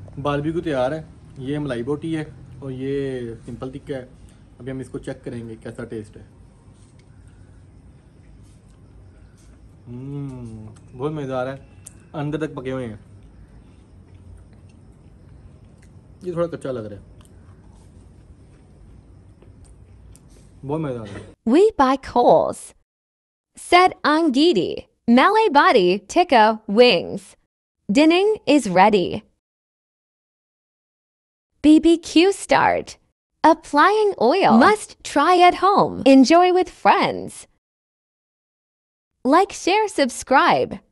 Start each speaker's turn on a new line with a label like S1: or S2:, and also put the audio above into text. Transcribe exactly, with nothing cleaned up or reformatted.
S1: Barbecue तैयार है। ये मलाई बोटी है और ये सिंपल टिक्का है। अभी हम इसको चेक करेंगे कैसा टेस्ट है। हम्म बहुत मज़ेदार है, अंदर तक पके हुए हैं। ये थोड़ा कच्चा लग रहा है, बहुत मज़ेदार है।
S2: We buy coals. Said Angidi, Malay body tikka wings. Dinning is ready. B B Q start. Applying oil. Must try at home. Enjoy with friends. Like, share, subscribe.